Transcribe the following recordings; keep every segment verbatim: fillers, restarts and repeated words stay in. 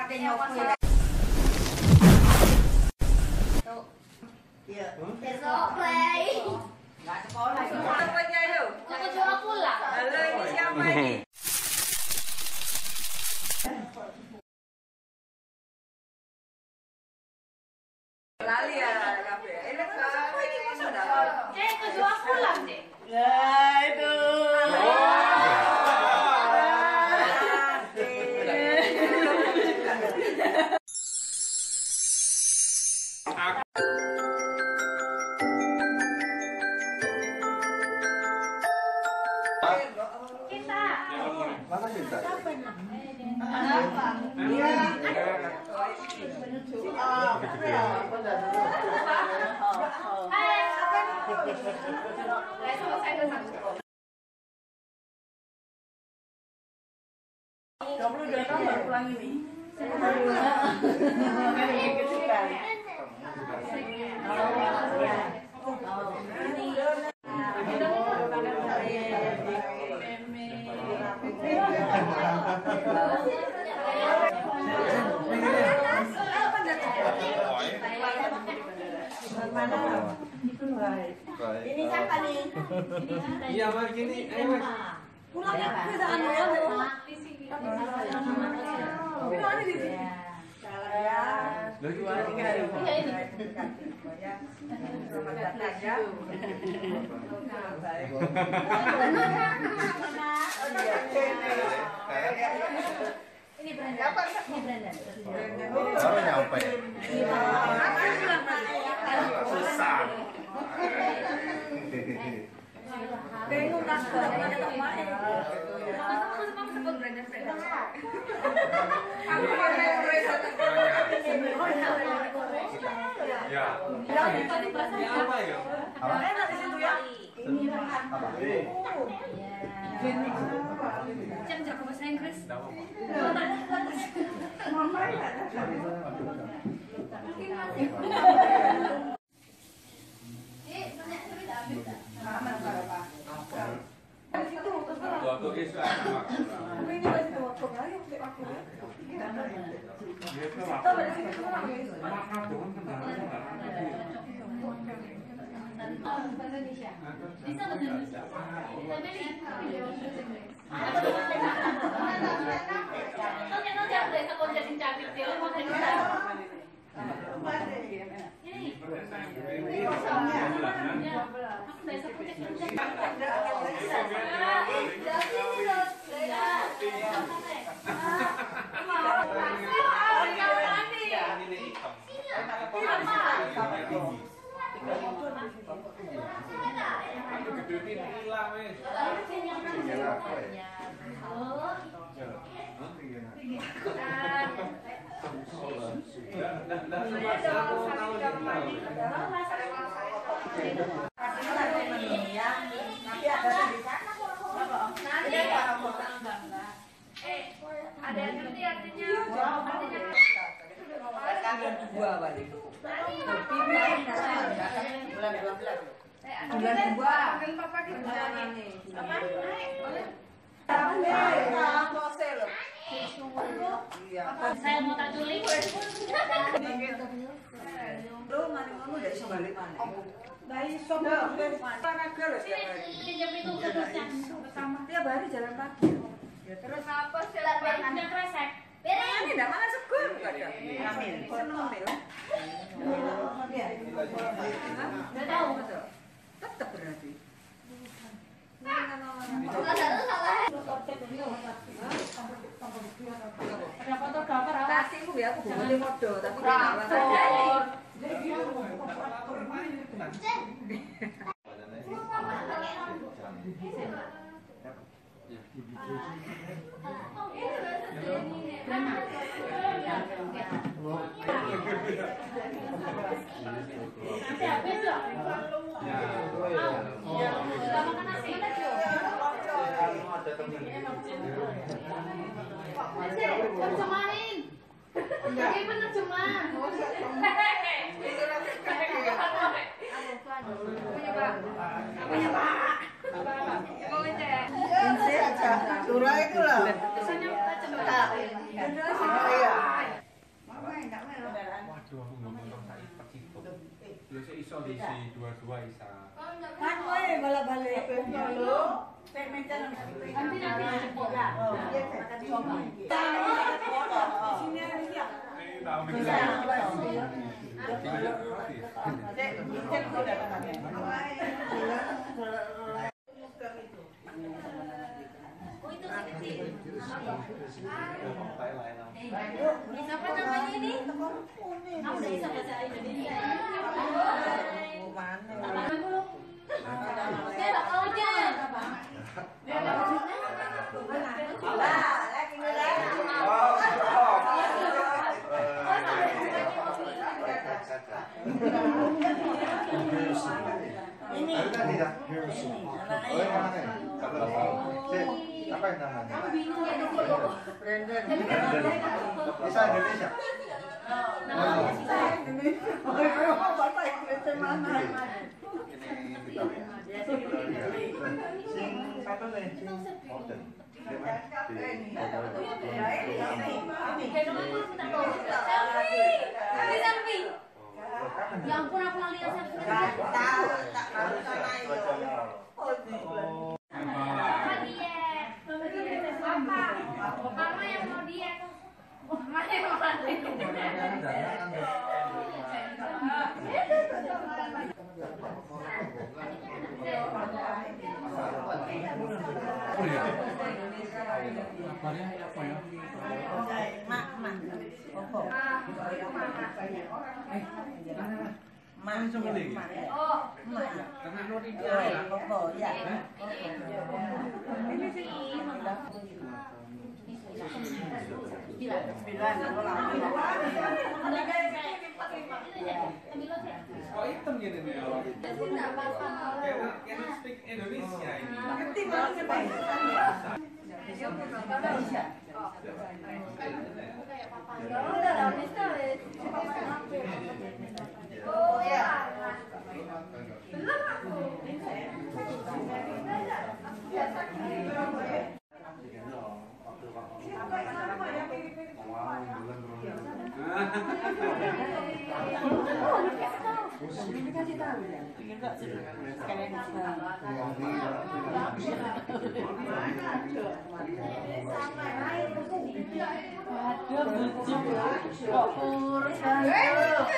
pakai nyokap. Tuh. Iya. Besok play. Enggak sekolah. Apanya yuk? Aku jual pulang. Halo, ini siapa ini? Lali ya, kafe. Ini siapa ini masuk dah? Eh, aku jual pulang deh. Ya, itu. Kita. Mana Cinta? Apa? Iya. Hai, apa? Saya selesai. dua puluh dua tahun baru pulang ini. Ini siapa nih? Iya, Mas gini. Ayo, Mas. Pulang ya, kita anu ya, Di sini. tapi mana di sini? Saya dua tiga ribu. Iya ini. Selamat datang ya. Baik. Ini Brandon. Ini Brandon. Baru nyampe. Susah. Bingung kan sebenarnya kemarin. Kamu semua sebut Brandon Brandon. Aku pakai Ya. Apa ya? enak di situ ya. Apa? Jam jago bahasa Inggris. Mama ya. Waktu itu sama. Ini masih tuh waktu ayo beli waktu. Kita balik sini semua. Bahasa Indonesia. Bisa bahasa Indonesia. Nanti nanti aku desa konser sing cantik dia mau cerita. Ini. Aku desa konser ada yang ngerti artinya? Dua balik. Bulan dua belas. Bulan dua. Panggil papa di bulan ini. Apa? Saya mau tak culik. Lo mari ngono ndak iso balik maneh. Lah iso olahraga lho setiap hari. Pinjam itu terusnya pertama. Tiap hari jalan kaki. Ya terus apa sih? Sudah kresek. Ini ndak makan sego kadang. Amin. Seneng mil. Udah tahu. Tetap berarti. Ada fotografer apa? Kasihku ya aku boleh foto tapi enggak Nanti habis loh. Sudah makan nasi? Terjemahin. Bagaimana penerjemah? Punya Pak. Punya Pak. Mau ngecek. Surai itu loh. Tulisannya tajam banget. Iya. Aduh, aku nggak mau tak ipat itu. Lu sih iso diisi dua-dua isa. Kan kowe balik-balik lho. Tek mencen nanti nanti dijemput lah. Iya, saya coba. Sini ada dia. Ini tahu nih. Bisa. Cek, cek udah kan. Oh itu si kecil. Siapa namanya ini? Kamu udah bisa bahasa Indonesia. Mana? Saya tak tahu aja. Lagi ini Oh, yang mana ya? Cek, apa yang namanya? kamu bingung ya dulu. Brandon. Bisa Indonesia? Namanya Sisa Indonesia. Oh, Bapak Indonesia mana? Sing satu nih, sing modern. Ya ampun, aku lali lihat selfie. Mama yang mau diet. Mama yang mau Kabarnya apa ya? Mak, mak. Mak, coba lagi. oh, mak. Karena nori Ya, koko, ya. Ini sih. Sembilan. Sembilan. Kok hitam gini nih? Kayaknya kayaknya speak Indonesia ini. Ngerti banget Pak. Oh ya. Dikasih tahu ya. Enggak sih. Sekalian aduh, bujuk kok kurus banget.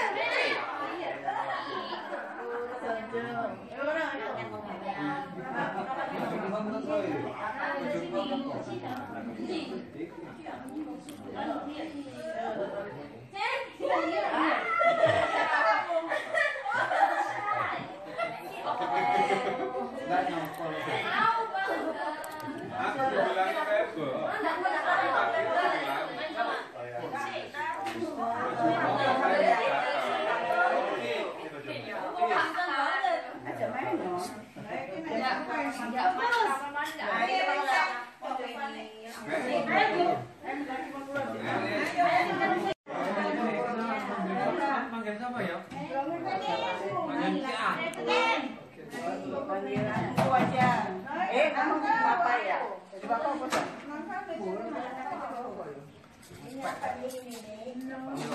Aku bilang Pebo. Manggil siapa ya? Manggil Kia. Itu aja. Eh, kamu apa ya? Bapak apa? Ini apa ini ini?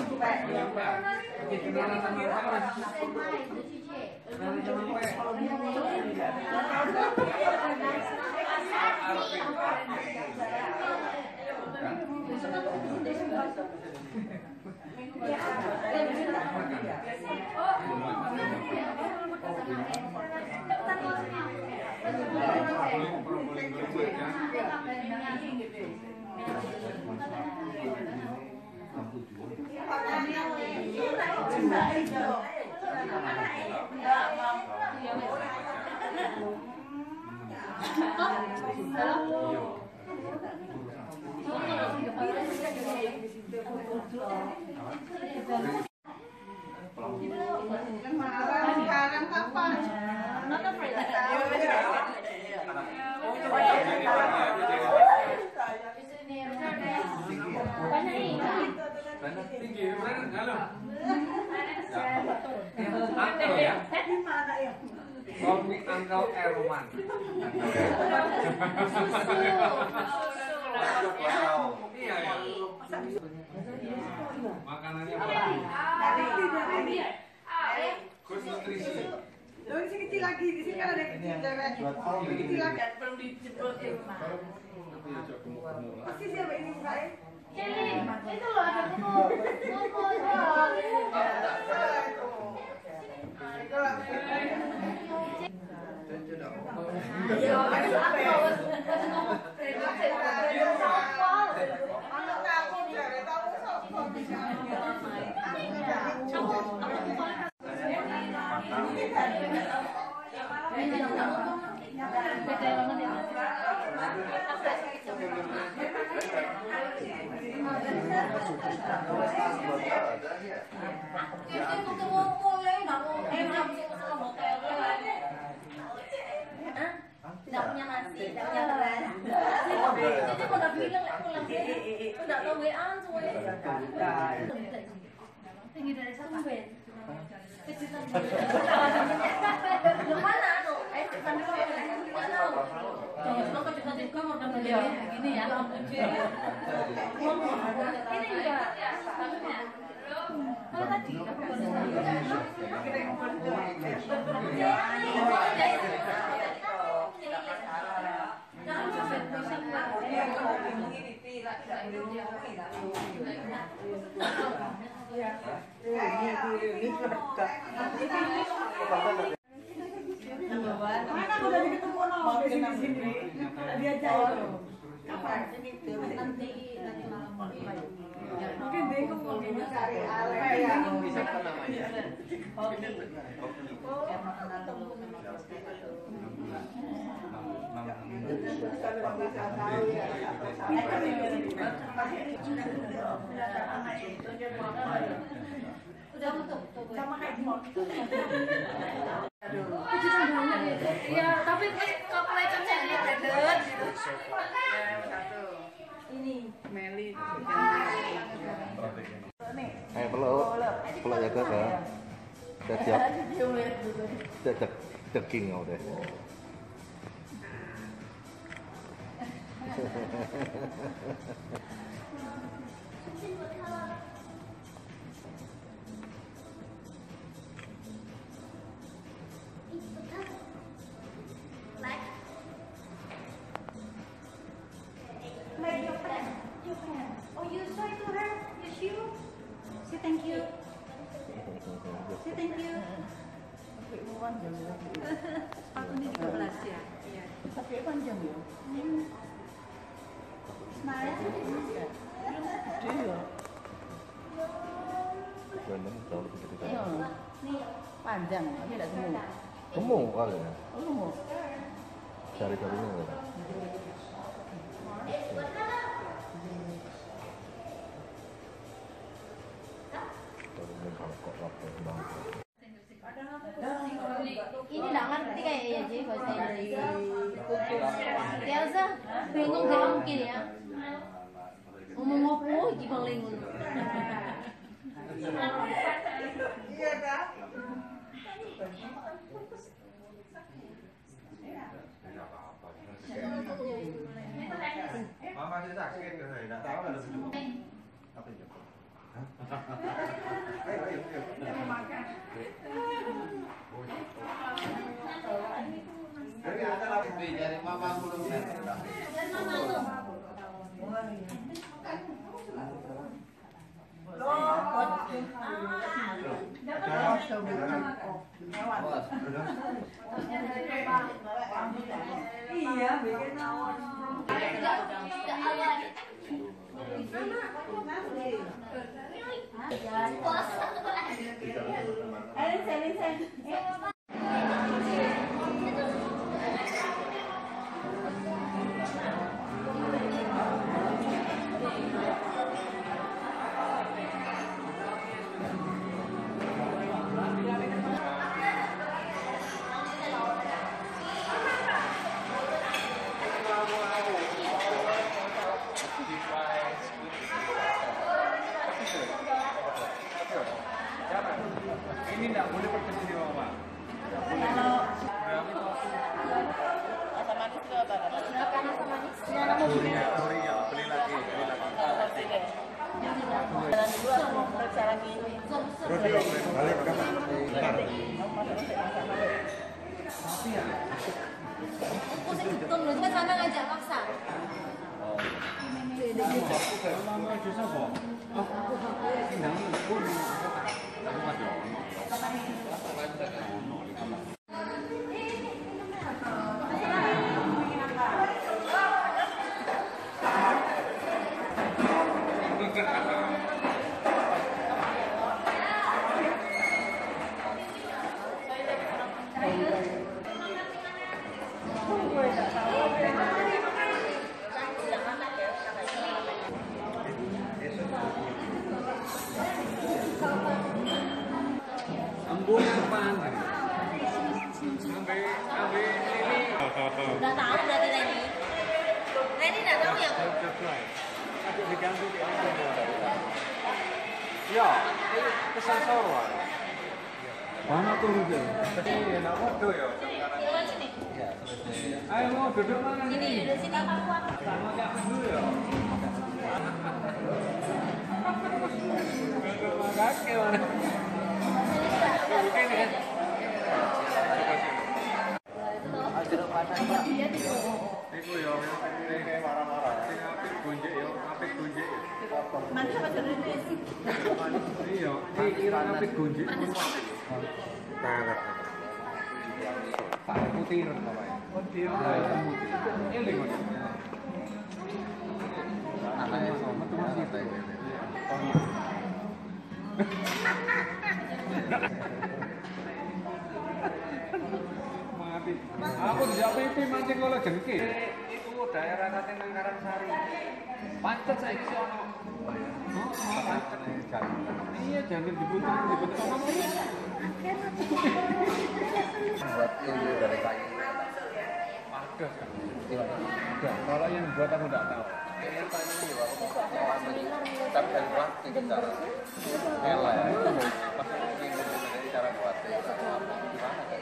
Sekarang kapan? Nonton Tinggi, mana? Halo. Uncle ya? Call me Uncle Erman. Iya ya. Makanannya apa? Ini yang buat ini. Belum dijemput di rumah. Pasti siapa ini bukain? Kelly, itu loh ada buku. Buku Tidak punya nasi, tidak punya beras. Itu udah bilang lah pulang sini. Udah tahu W A semuanya. Tinggi dari satu ben. Kejutan. Mana anu? Eh, kejutan dulu. Mana? Jangan lupa kejutan juga mau dapat begini ya. Ini juga. Kalau tadi mana udah ketemu orang di sini dia jauh kapan nanti nanti malam mungkin bingung mungkin cari ale ya siapa namanya Oke karena kenal dulu sama udah tutup sama kayak ya, tapi kalau lecetnya lihat ini Meli Ayo peluk, peluk ya guys ya. Jajak, jajak daging kau deh. Like your friend, your friend. Oh, you show it to her, your shoe. Say thank you. Say thank you. aku ini tiga belas ya iya Pakai panjang ya? Nah, Gede ya? Benar, jauh lebih gede. Iya. Panjang, tapi tidak gemuk. Gemuk kali ya. Oh, gemuk. Jari-jarinya ya. ini nggak ngerti kayaknya sih bahasa Indonesia. Elsa bingung gak mungkin ya. Ngomong apa iki paling ngono. iya dah Mama sih sakit kan, enggak tahu ada begitu. Apa itu? Ayo, ayo, ayo. makan Jadi ada lagi dari mama belum. iya bikin awal Ini enggak boleh pakai sini mama. Asam manis itu apa? Silakan asam manis. Sorry ya, sorry ya, beli lagi, beli lagi. Jalan dulu aku mau periksa lagi. Rodeo, balik ke Aku sih hitung loh, cuma sana ngajak paksa. Embung apaan? Sampai sampai ini. Udah tahu berarti Reni. Reni nggak tahu ya? Diganti ya, pesan sawah. Mana tuh itu? Iya, nak foto ya. Lewat sini. Ayo mau duduk mana Sini, nih? duduk sini. Sama kamu dulu ya. Kakek mana? Oke nih. Iku yo, kayak marah-marah. Sing apik gonjek yo, apik gonjek yo. Mantap apa ini? Iya, iki kira apik gonjek. Tangan. Pak putih apa ya? Putih. Ini lho. Anaknya sama tuh masih teh. Mati. Aku dijak pipi mancing kala jengki. Iku daerah Kating Karangsari. Pancet saiki si ono. Oh, pancet. Iya, jangan diputer diputer sama apa? Buat ini dari kayu. Ada kan? Enggak, kalau yang buat aku enggak tahu. Kayaknya kayu ini juga aku tapi dari plastik cara Ela ya. Pas ini dari cara buatnya gimana kan?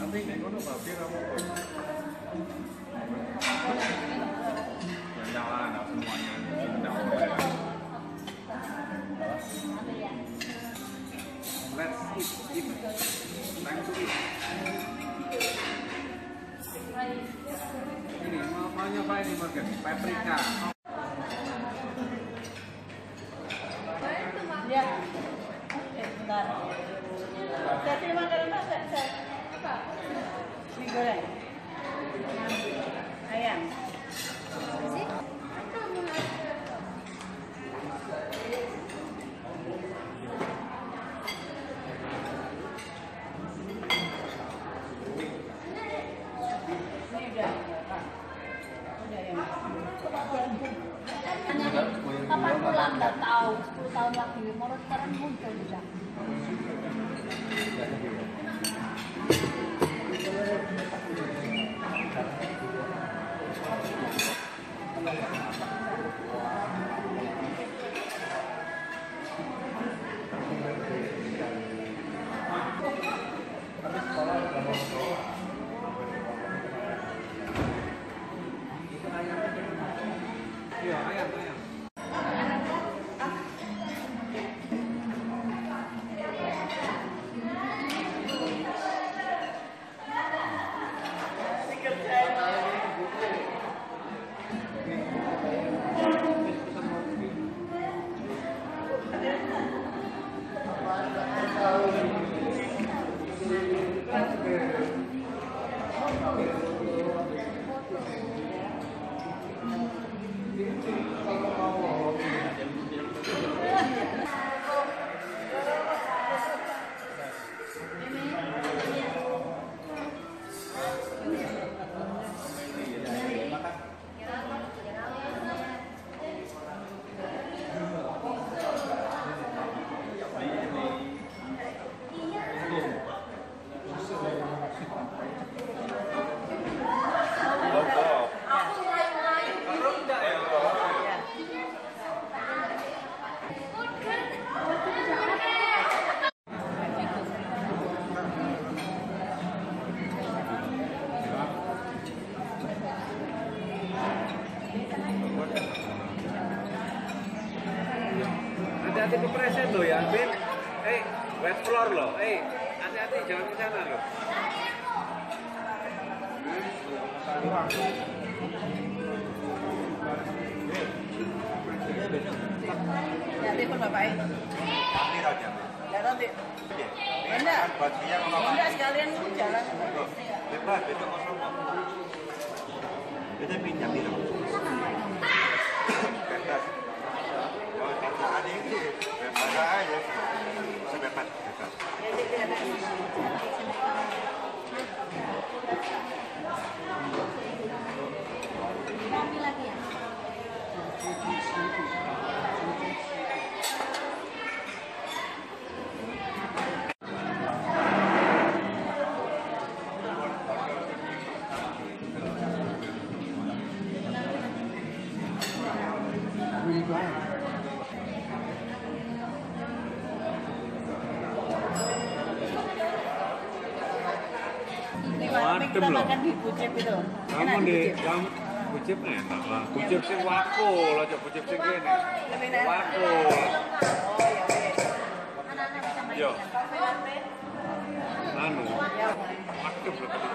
penting nek ngono babi ra apa. Ya nyala nah, semuanya. Let's eat, eat. Time to eat. Ini mau mau nyoba ini Morgan, paprika. Ya. Oke, bentar. Saya terima kasih Mas. Saya apa? Mie goreng. Ayam. Kapan pulang nggak tahu, sepuluh tahun lagi, mau sekarang muncul juga. Iya, ayam, ayam. Hati-hati kepreset lo ya, Bin. Eh, wet floor lo. Eh, hati-hati jangan ke sana lo. Ya, telepon Bapak. Nanti aja. Ya, nanti. Enggak. Bajunya mau Enggak sekalian jalan. bebas, besok kosong kok. Kita pinjam di rumah. Bebas. Kalau tidak ada itu, bebas aja. Sebebas, bebas. Kopi lagi ya? Ini kita makan di Bucep itu. Kamu di kamu bucip enak lah. Bucip sing wakul, aja bucip sing kene. Wakul. Anak-anak bisa main. Yo. Anu. Aktif loh tadi.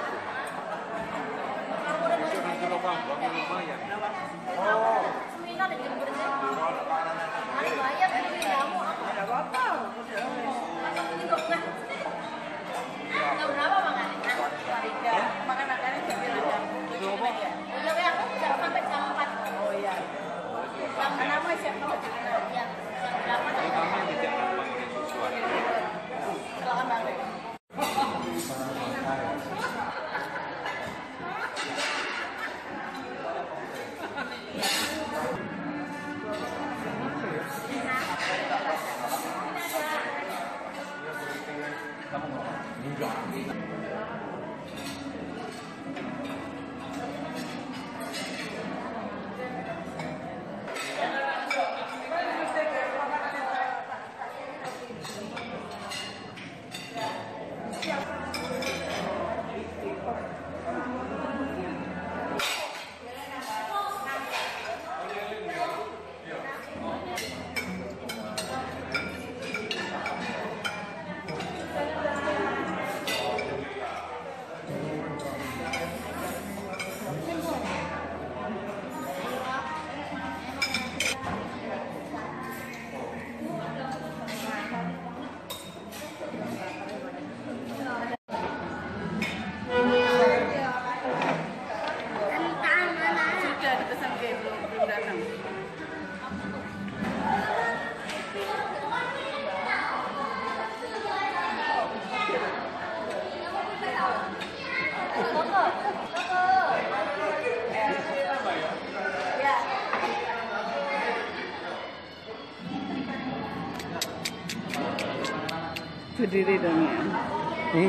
Itu kan kalau bang, lumayan. Oh. Seminar di jemput sih. Ada bayar di kamu apa? Ada apa-apa. Ini kok nggak? Nggak berapa makan? Ya, makan makannya jam berapa? tujuh meja. Udah ya, aku udah sampai jam empat. Oh iya. Jam enam aja kalau jalan. Ya, jam delapan. Ini mama tidak gampang ini sesuatu. Silakan Bang. berdiri dong ya. Hmm.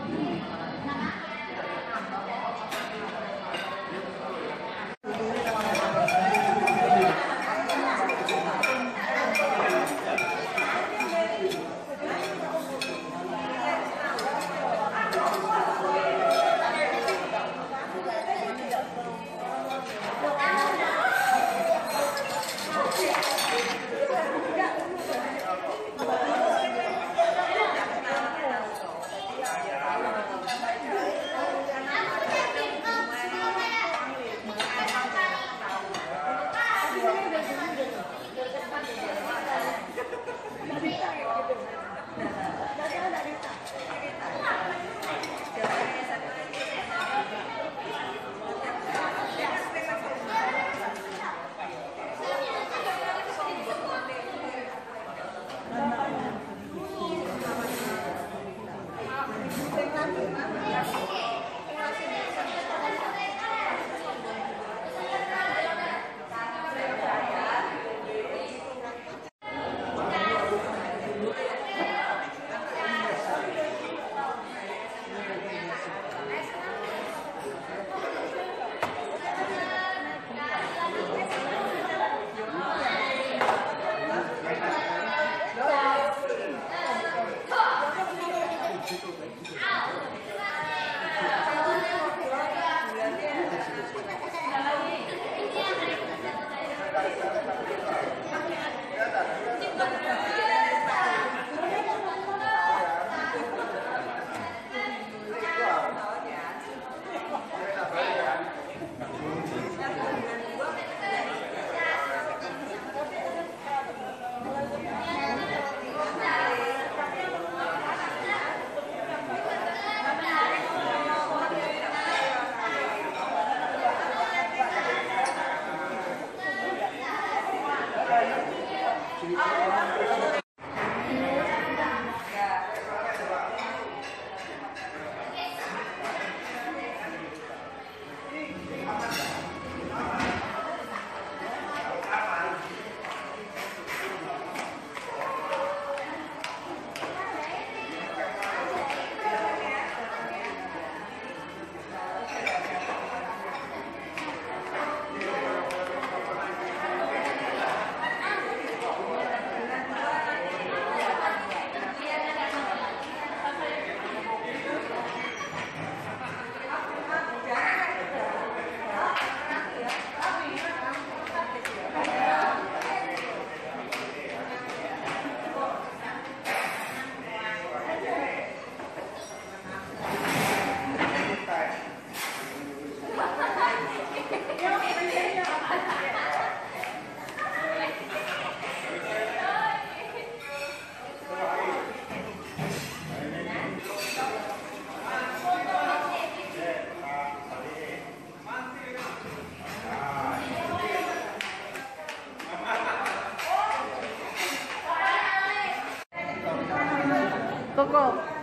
Koko.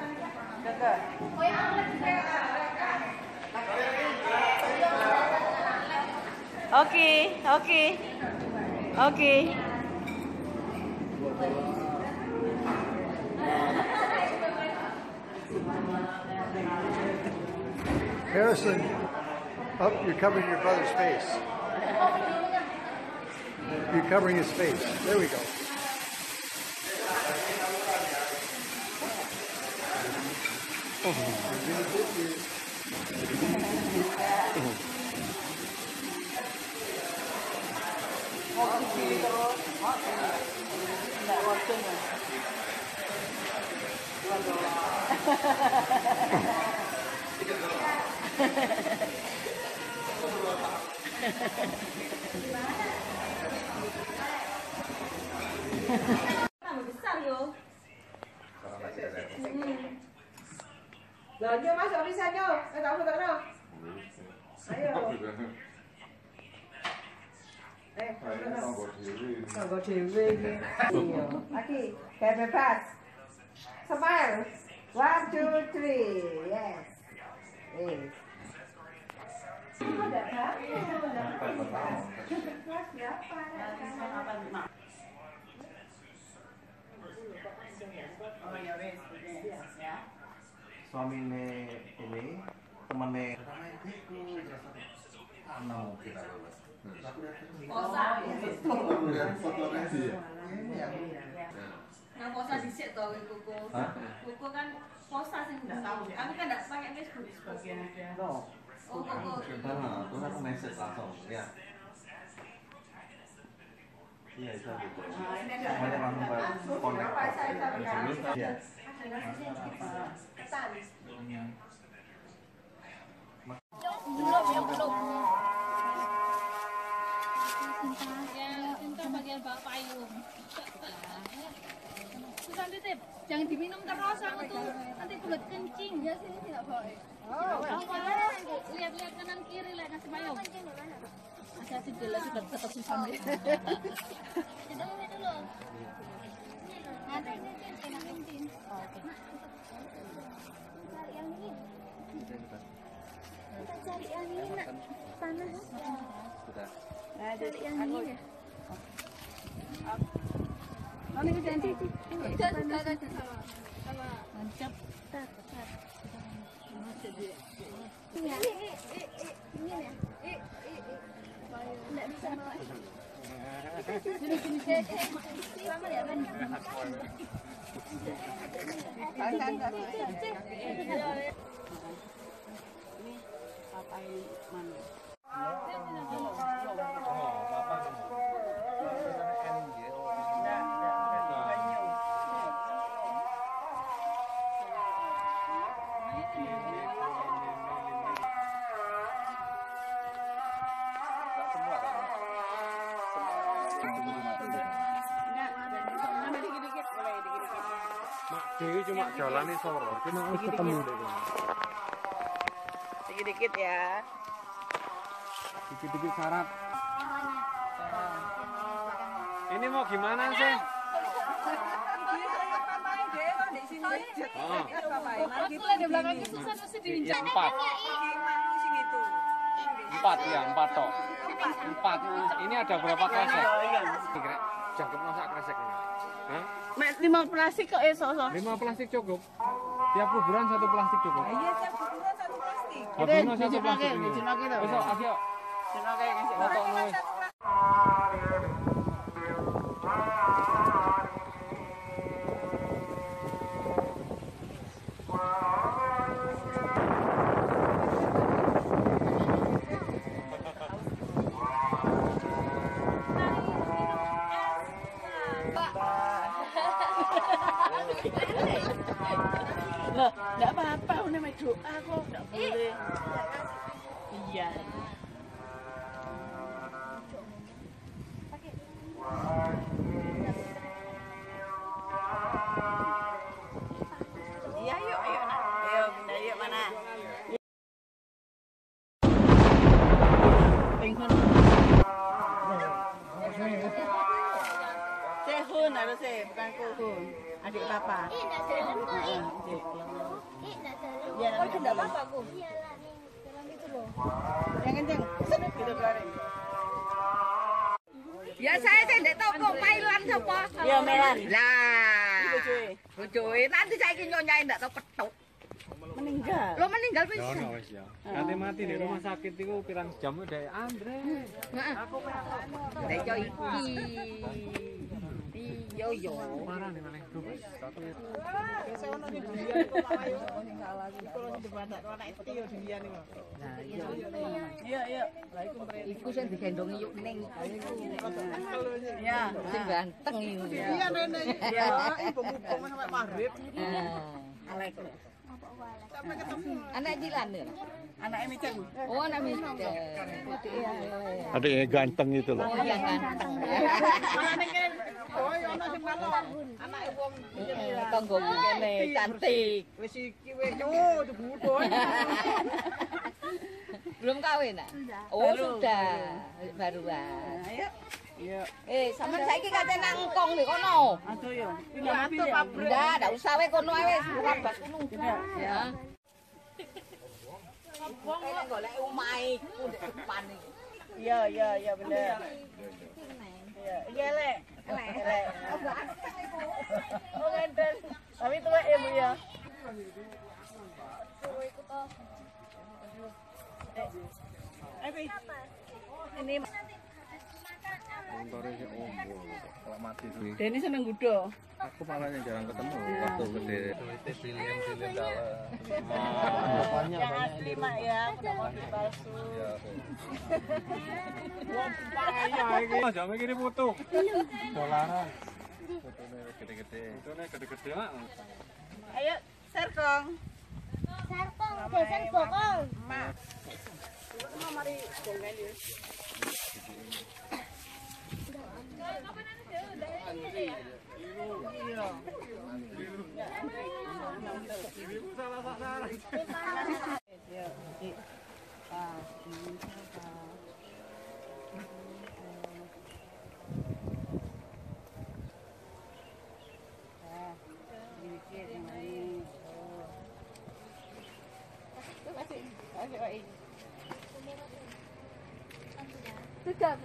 Oke, oke. Oke. Harrison, up, you're covering your brother's face. You're covering his face. There we go. Besar yo. Lah, yo masuk bisa yo. Eh, tak foto no. Ayo. Eh, tanggo dhewe iki. Iya. Lagi, kayak bebas. Smile. One, two, three. Yes. Eh. Ada kan? Kelas berapa? Oh ya wes. suaminya ini temennya enam kira Posa. Nah, posa dhisik to kuku. Kuku kan posa sing enggak tahu. Aku kan enggak pakai Facebook sebagian ada. no Oh, kuku. nah terus aku message langsung ya iya itu gitu semuanya langsung kontak ya Belum, ya belum. Yang cinta bagian bak payung. Susan titip, jangan diminum terus aku tuh nanti kulit kencing ya sini tidak boleh. Oh, lihat-lihat kanan kiri lihat nasi payung. Ada sih jelas sudah tetap Susan. Kita lihat dulu. Nanti nanti nanti. Oke. Cari yang ini. Kita cari yang ini nak panas. sudah Cari yang ini ya. Mami ke janji. Itu ada ada sama. Sama. Mantap. Tak tak. Ini ya. Eh eh eh ini ya. Eh eh eh. Enggak bisa bawa. Sini sini sini. Lama ya kan. Kan kan kan. Ini apa ini mana? Dewi cuma jalan nih sore, cuma harus ketemu deh. Dikit-dikit ya. Dikit-dikit syarat. Ini mau gimana sih? Empat. Empat ya, empat toh. Empat. Ini ada berapa kresek? Kira jangkep masak kresek ini. Hah? Lima plastik kok ya, so-so. Lima plastik cukup. Tiap kuburan satu plastik cukup. Iya, tiap kuburan satu plastik. Kuburan satu plastik ini. Besok, Besok, ayo. Oke, ngasih Foto nulis. Loh, enggak apa-apa, udah mau doa kok, enggak boleh. Iya. Iya, yuk, ayo nak. Ayo, pindah yuk mana? Sehun harusnya, bukan kuhun. Adik papa. Ih, enggak jalan kok. Ih, enggak jalan. Iya, Oh, enggak apa-apa aku. Iyalah nih, jalan itu loh. Yang kenceng. Sedut gitu keluarin. Ya saya saya ndak tahu kok Mailan sapa. Iya, Melan. Lah. Bojoe. Bojoe nanti saiki nyonyae ndak tahu ketuk. Meninggal. Lo meninggal wis. Ya ono wis ya. Nanti mati di rumah sakit itu pirang jam udah Andre. Aku nek yo iki. Yo yo. Marah nih malah grup. Satu ya. Saya ono di dunia kok Pak Ayu. Sing salah iki kalau di debat anak itu yo dunia nih. Nah, iya. Iya, iya. Lah iku mrene. Iku sing digendongi yuk ning. Iya. Sing ganteng iku. Iya, Rene. Iya, ibu ngupung sampai maghrib. Nah, Alek. Sampai ketemu. anak Jilan ya. Anaknya Micen. Oh, anak Mister. Iya. Adiknya ganteng itu loh. Oh, iya ganteng. Anaknya kan oh, ono sing malon. Anake wong Tonggomu kene cantik. wis iki wis yo dibutuh. Belum kawin, Nak? Oh, sudah. Baruan. Ayo. Iya. Eh, sampean saiki kate nang engkong nih kono. Aduh yo. Enggak, enggak usah we kono ae wis rabas kono. Ya. Wong kok golek omahe ku ndek depan iki. Iya, iya, iya bener. Iya, iya lek. Lek. Oh, ngenten. Tapi tua ya Bu ya. Ini Motornya si Om, kalau mati tuh. Denny seneng gudo. Aku malah yang jarang ketemu waktu gede. Itu film film dalam. Yang asli mak ya, mobil palsu. Mas, jangan mikirin foto. Dolaran. Fotonya gede-gede. Fotonya gede-gede mak. Ayo, serkong. Serpong, geser bokong. Mak. Mau mari dongeng ya. Sudah,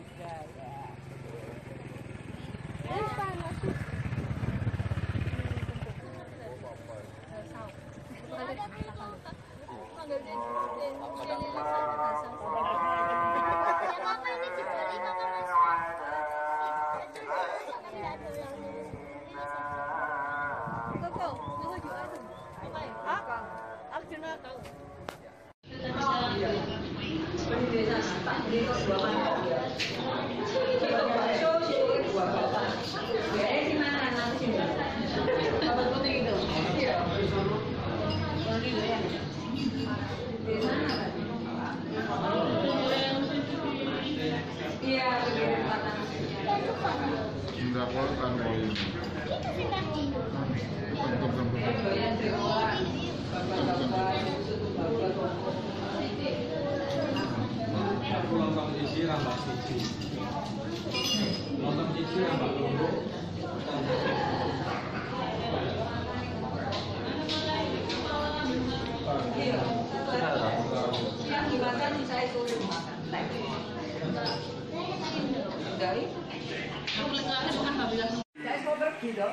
Lontong cici rambak cici. Lontong cici rambak lombok. Yang dimakan saya suruh makan. Dari? Saya mau pergi dong.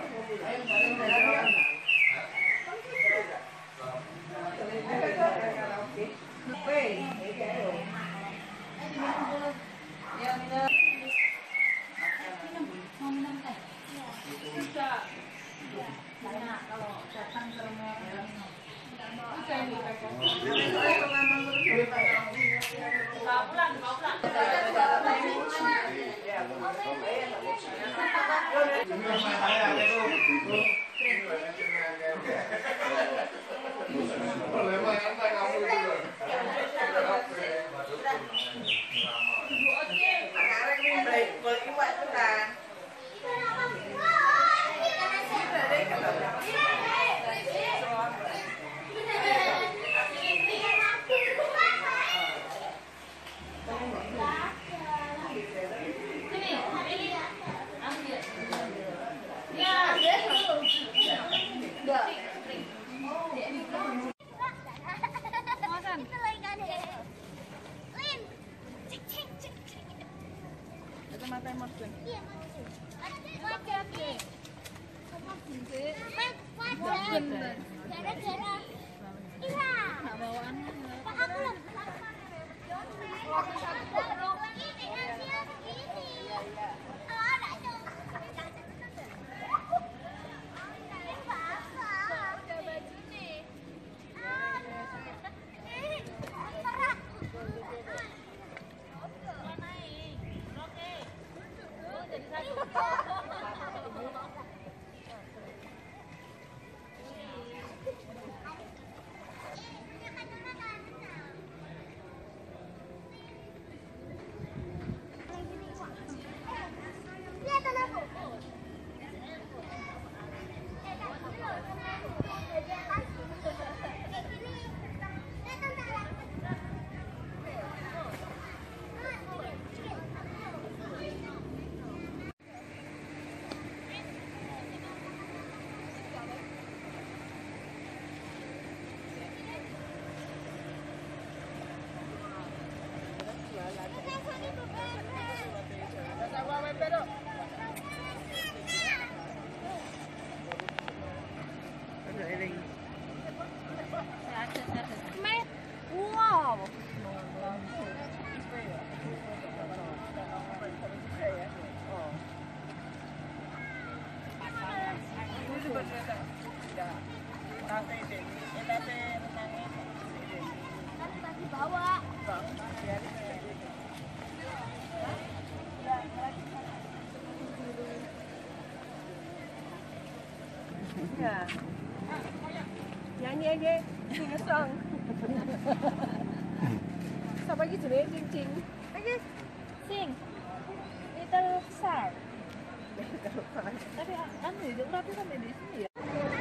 ya. Nyanyi aja, sing a song. Siapa lagi jenenge Cing-Cing? Oke. Sing. Little Star. Tapi anu itu berarti sampai di sini ya.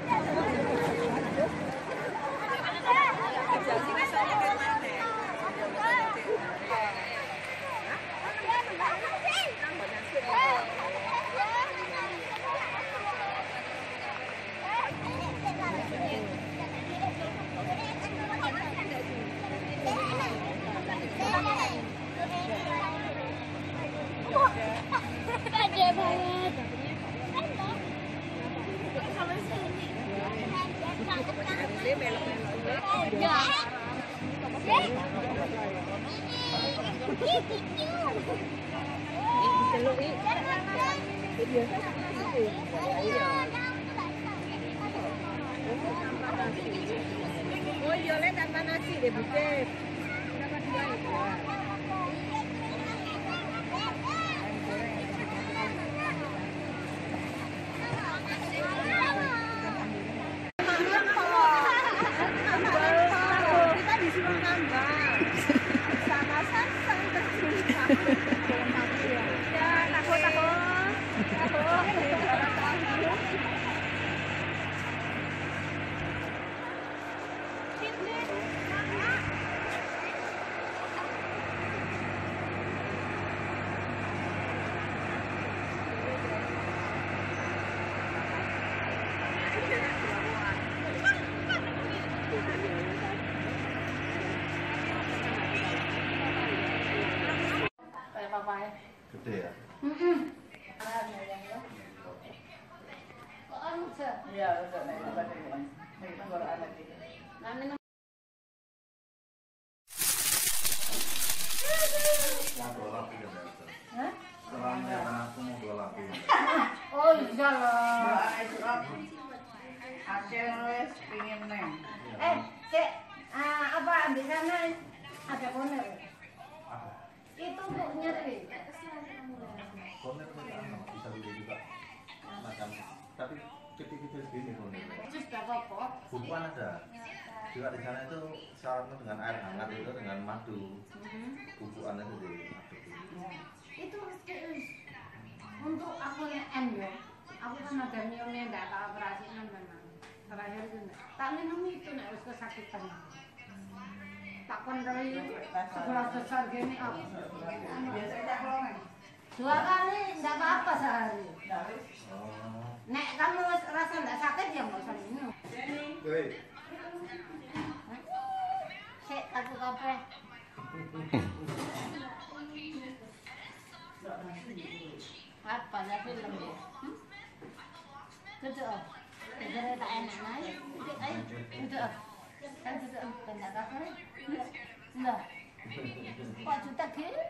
Gede banget. Oh iya, le tanpa nasi deh, Butet. Dapat dua itu. Kita disuruh nambah. Sama sang tercinta. Ya, takut takut. Takut. Gede ya? Iya, udah naik tempat ini. Naik tenggorokan lagi. Mau dua lapis ya biasa. Hah? Serangnya anakku mau dua lapis. Oh iya lah. Aceh wes pingin neng. Eh, Cek, ah, apa di sana ada boner? Itu untuk nyeri. Konek itu kan bisa beli juga macam, tapi kecil-kecil segini konek. Terus gak apa-apa. Bukuan ada. Juga di sana itu syaratnya dengan air hangat itu dengan madu. Bukuan itu diaduk. Itu untuk aku N ya. Aku kan ada miomnya enggak tak operasikan memang. Terakhir itu enggak. Tak minum itu nek wis kesakitan. Tak kontrol segelas besar gini aku. Biasanya kelongan. Dua kali enggak apa-apa sehari. Oh. Nek kamu rasa enggak sakit ya enggak usah minum. Woi. Sik aku kafe. Apa ya film ya? Tutup. Jadi tak enak naik. Ayo, tutup. Kan tutup. Kan tak kafe. Enggak. Pak juta gini.